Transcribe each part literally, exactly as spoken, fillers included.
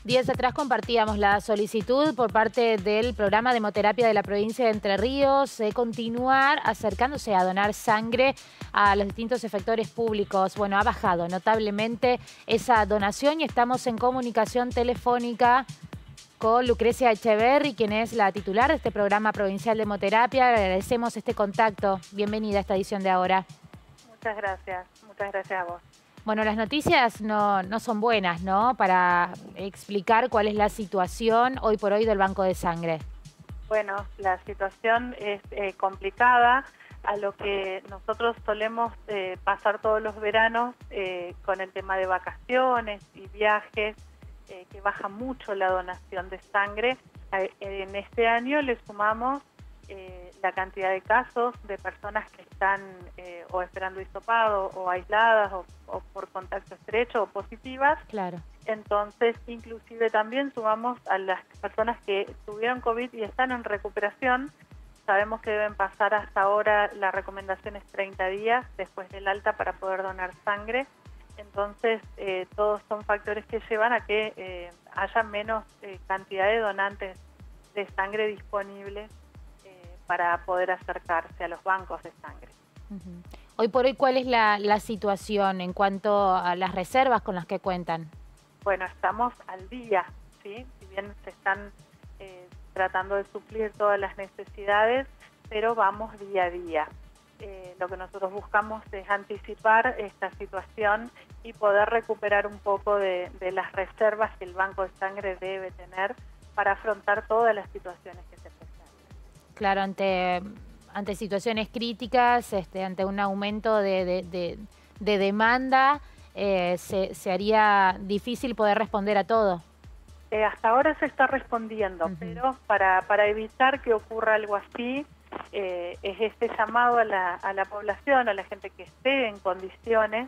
Días atrás compartíamos la solicitud por parte del programa de hemoterapia de la provincia de Entre Ríos de continuar acercándose a donar sangre a los distintos efectores públicos. Bueno, ha bajado notablemente esa donación y estamos en comunicación telefónica con Lucrecia Echeverri, quien es la titular de este programa provincial de hemoterapia. Le agradecemos este contacto. Bienvenida a esta edición de ahora. Muchas gracias, muchas gracias a vos. Bueno, las noticias no, no son buenas, ¿no? Para explicar cuál es la situación hoy por hoy del banco de sangre. Bueno, la situación es eh, complicada, a lo que nosotros solemos eh, pasar todos los veranos eh, con el tema de vacaciones y viajes, eh, que baja mucho la donación de sangre. Eh, en este año le sumamos eh, la cantidad de casos de personas que están eh, o esperando hisopado o aisladas o, o por contacto estrecho o positivas. Claro. Entonces, inclusive también sumamos a las personas que tuvieron COVID y están en recuperación. Sabemos que deben pasar hasta ahora, la recomendación es treinta días después del alta para poder donar sangre. Entonces, eh, todos son factores que llevan a que eh, haya menos eh, cantidad de donantes de sangre disponibles eh, para poder acercarse a los bancos de sangre. Uh-huh. Hoy por hoy, ¿cuál es la, la situación en cuanto a las reservas con las que cuentan? Bueno, estamos al día, ¿sí? Si bien se están eh, tratando de suplir todas las necesidades, pero vamos día a día. Eh, lo que nosotros buscamos es anticipar esta situación y poder recuperar un poco de, de las reservas que el banco de sangre debe tener para afrontar todas las situaciones que se presentan. Claro, ante, ante situaciones críticas, este, ante un aumento de, de, de, de demanda, Eh, se, se haría difícil poder responder a todo. Eh, hasta ahora se está respondiendo, uh-huh. pero para, para evitar que ocurra algo así, eh, es este llamado a la, a la población, a la gente que esté en condiciones,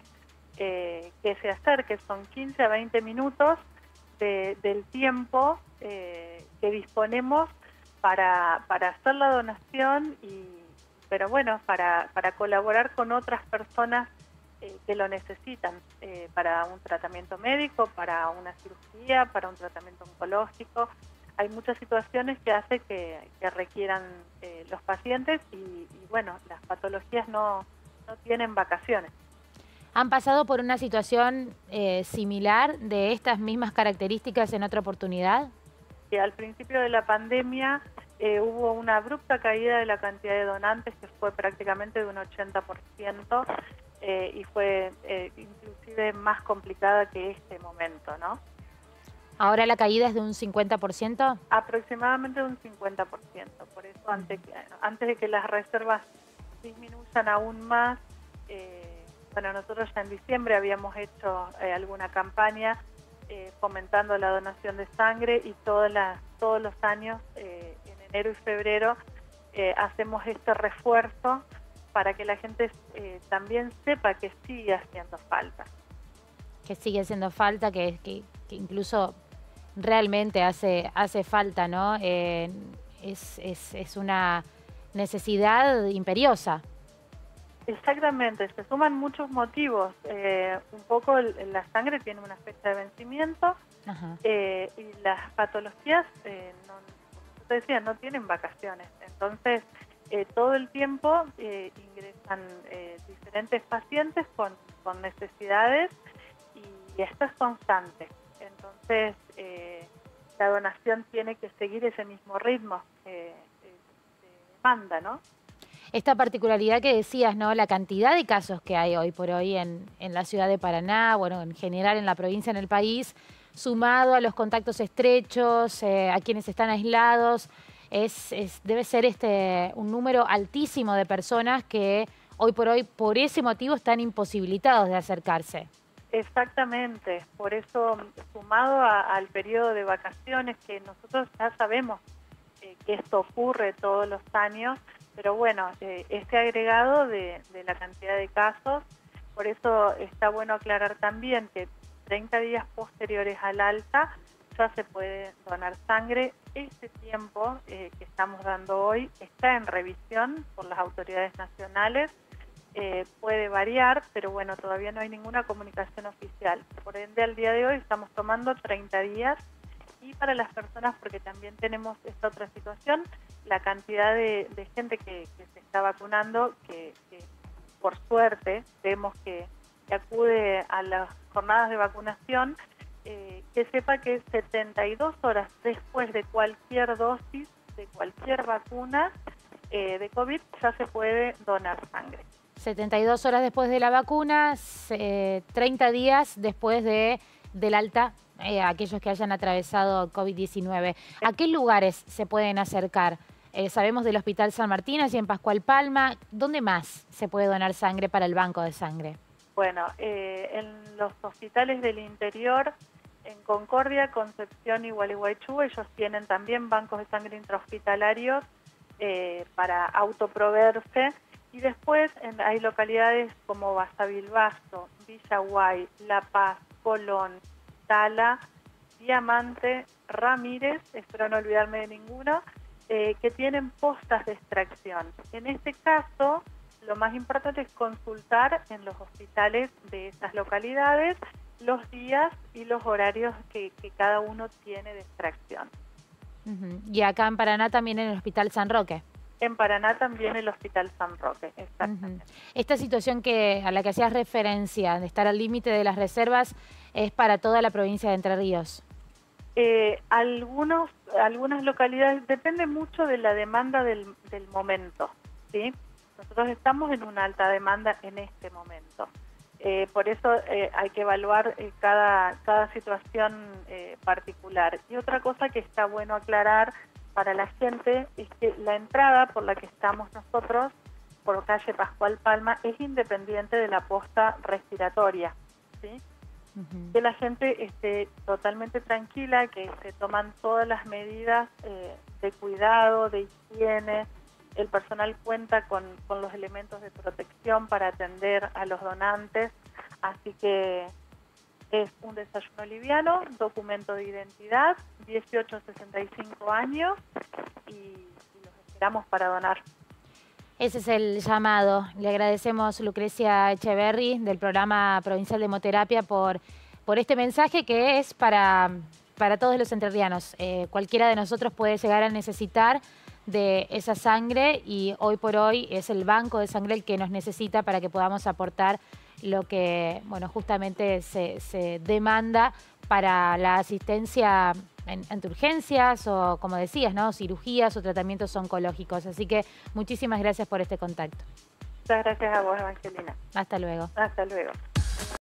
eh, que se acerque. Son quince a veinte minutos de, del tiempo eh, que disponemos para, para hacer la donación, y, pero bueno, para, para colaborar con otras personas Eh, que lo necesitan eh, para un tratamiento médico, para una cirugía, para un tratamiento oncológico. Hay muchas situaciones que hace que, que requieran eh, los pacientes y, y bueno, las patologías no, no tienen vacaciones. ¿Han pasado por una situación eh, similar de estas mismas características en otra oportunidad? Que al principio de la pandemia eh, hubo una abrupta caída de la cantidad de donantes, que fue prácticamente de un ochenta por ciento. Eh, y fue eh, inclusive más complicada que este momento, ¿no? ¿Ahora la caída es de un cincuenta por ciento? Aproximadamente un cincuenta por ciento. Por eso, antes, antes de que las reservas disminuyan aún más, eh, bueno, nosotros ya en diciembre habíamos hecho eh, alguna campaña eh, fomentando la donación de sangre, y todas las, todos los años, eh, en enero y febrero, eh, hacemos este refuerzo para que la gente eh, también sepa que sigue haciendo falta. Que sigue haciendo falta, que, que, que incluso realmente hace, hace falta, ¿no? Eh, es, es, es una necesidad imperiosa. Exactamente, se suman muchos motivos. Eh, un poco el, la sangre tiene una fecha de vencimiento, eh, y las patologías, eh, no, como te decía, no tienen vacaciones. Entonces, Eh, todo el tiempo eh, ingresan eh, diferentes pacientes con, con necesidades, y, y esto es constante. Entonces, eh, la donación tiene que seguir ese mismo ritmo eh, de demanda, ¿no? Esta particularidad que decías, ¿no? La cantidad de casos que hay hoy por hoy en, en la ciudad de Paraná, bueno, en general en la provincia, en el país, sumado a los contactos estrechos, eh, a quienes están aislados, Es, es, debe ser este un número altísimo de personas que hoy por hoy, por ese motivo, están imposibilitados de acercarse. Exactamente, por eso, sumado a, al periodo de vacaciones, que nosotros ya sabemos eh, que esto ocurre todos los años, pero bueno, eh, este agregado de, de la cantidad de casos, por eso está bueno aclarar también que treinta días posteriores al alta ya se puede donar sangre. Este tiempo eh, que estamos dando hoy está en revisión por las autoridades nacionales, eh, puede variar, pero bueno, todavía no hay ninguna comunicación oficial. Por ende, al día de hoy estamos tomando treinta días y para las personas, porque también tenemos esta otra situación, la cantidad de, de gente que, que se está vacunando, que, que por suerte vemos que, que acude a las jornadas de vacunación, eh, que sepa que setenta y dos horas después de cualquier dosis, de cualquier vacuna eh, de COVID, ya se puede donar sangre. setenta y dos horas después de la vacuna, eh, treinta días después de, del alta, eh, aquellos que hayan atravesado COVID diecinueve. ¿A qué lugares se pueden acercar? Eh, sabemos del Hospital San Martín, allí en Pascual Palma. ¿Dónde más se puede donar sangre para el banco de sangre? Bueno, eh, en los hospitales del interior, en Concordia, Concepción y Gualeguaychú, ellos tienen también bancos de sangre intrahospitalarios eh, para autoproveerse. Y después en, hay localidades como Basavilbaso, Villaguay, La Paz, Colón, Tala, Diamante, Ramírez, espero no olvidarme de ninguno, eh, que tienen postas de extracción. En este caso, lo más importante es consultar en los hospitales de esas localidades los días y los horarios que, que cada uno tiene de extracción. Uh-huh. Y acá en Paraná también en el Hospital San Roque. En Paraná también el Hospital San Roque, exactamente. Uh-huh. Esta situación que a la que hacías referencia, de estar al límite de las reservas, es para toda la provincia de Entre Ríos. Eh, algunos, algunas localidades, depende mucho de la demanda del, del momento, ¿sí? Nosotros estamos en una alta demanda en este momento. Eh, por eso eh, hay que evaluar eh, cada, cada situación eh, particular. Y otra cosa que está bueno aclarar para la gente es que la entrada por la que estamos nosotros, por calle Pascual Palma, es independiente de la posta respiratoria, ¿sí? Uh-huh. Que la gente esté totalmente tranquila, que se toman todas las medidas eh, de cuidado, de higiene. El personal cuenta con, con los elementos de protección para atender a los donantes, así que es un desayuno liviano, documento de identidad, dieciocho a sesenta y cinco años y, y los esperamos para donar. Ese es el llamado. Le agradecemos Lucrecia Echeverry del Programa Provincial de Hemoterapia por, por este mensaje que es para, para todos los entrerrianos. Eh, cualquiera de nosotros puede llegar a necesitar de esa sangre y hoy por hoy es el banco de sangre el que nos necesita para que podamos aportar lo que, bueno, justamente se, se demanda para la asistencia en, ante urgencias o, como decías, ¿no?, cirugías o tratamientos oncológicos. Así que muchísimas gracias por este contacto. Muchas gracias a vos, Evangelina. Hasta luego. Hasta luego.